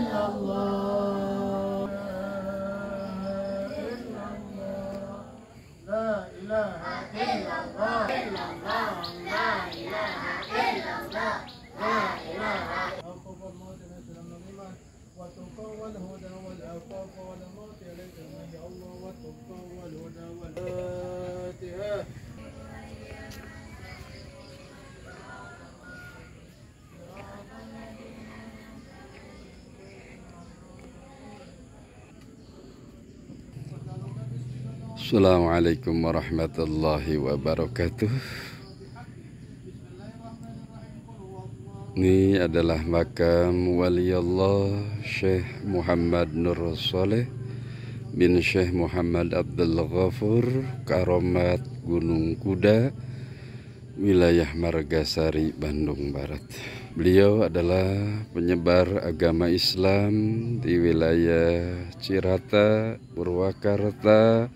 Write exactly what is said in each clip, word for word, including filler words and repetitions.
illallah, la ilaha illallah, la ilaha illallah, la ilaha illallah, la ilaha illallah. وتقى والهدى والعفاف والموت عليك يا الله وتقى والهدى والفاتحة. Assalamualaikum warahmatullahi wabarakatuh. Ini adalah makam waliullah Syekh Muhammad Nur Saleh bin Syekh Muhammad Abdul Ghafur, Karomat Gunung Kuda, wilayah Margasari, Bandung Barat. Beliau adalah penyebar agama Islam di wilayah Cirata, Purwakarta,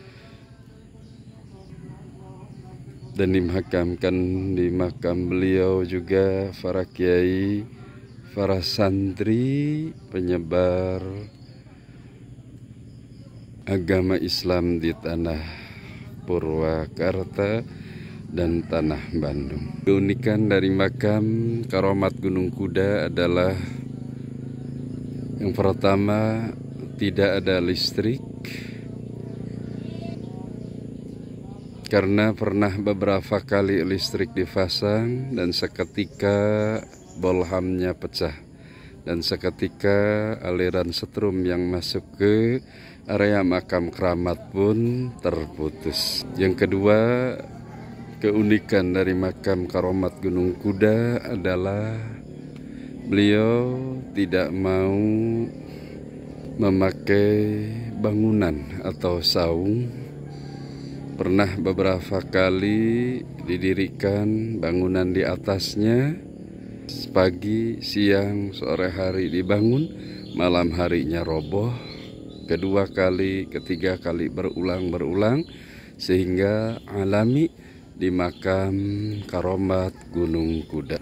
dan dimakamkan di makam beliau juga para kiai, para santri penyebar agama Islam di tanah Purwakarta dan tanah Bandung. Keunikan dari makam Karomat Gunung Kuda adalah yang pertama, tidak ada listrik. Karena pernah beberapa kali listrik dipasang dan seketika bolhamnya pecah dan seketika aliran setrum yang masuk ke area makam keramat pun terputus. Yang kedua, keunikan dari makam Karomat Gunung Kuda adalah beliau tidak mau memakai bangunan atau saung. Pernah beberapa kali didirikan bangunan di atasnya, pagi, siang, sore hari dibangun, malam harinya roboh, kedua kali, ketiga kali berulang-berulang, sehingga alami di makam Karomat Gunung Kuda.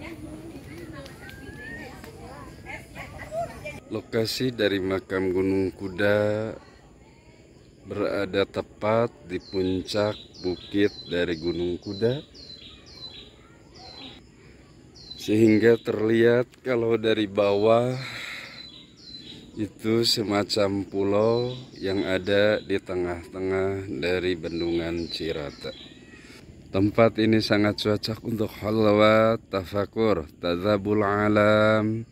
Lokasi dari makam Gunung Kuda berada tepat di puncak bukit dari Gunung Kuda, sehingga terlihat kalau dari bawah itu semacam pulau yang ada di tengah-tengah dari bendungan Cirata. Tempat ini sangat cocok untuk halwat, tafakur, tadzabul alam,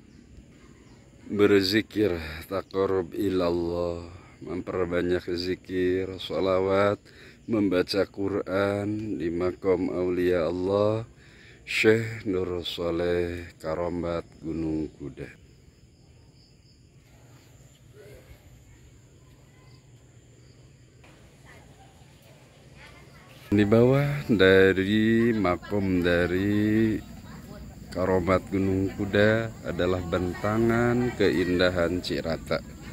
berzikir, taqarrub ilallah, memperbanyak zikir, sholawat, membaca Quran di makam aulia Allah Syekh Nur Saleh Karomat Gunung Kuda. Di bawah dari makom dari Karomat Gunung Kuda adalah bentangan keindahan Cirata.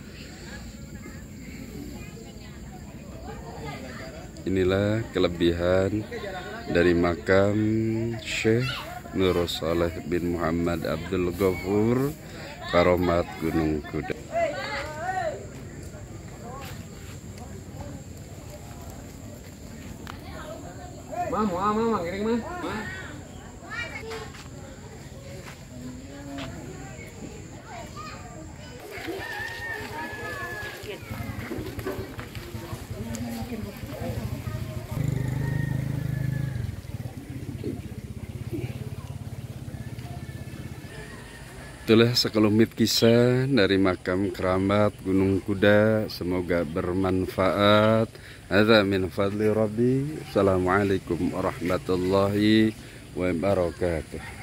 Inilah kelebihan dari makam Syekh Nur Saleh bin Muhammad Abdul Ghafur, Karomat Gunung Kuda. Mah, mau mah, ngiring mah. Itulah sekelumit kisah dari makam keramat Gunung Kuda. Semoga bermanfaat. Hadza min fadli Rabbi. Assalamualaikum warahmatullahi wabarakatuh.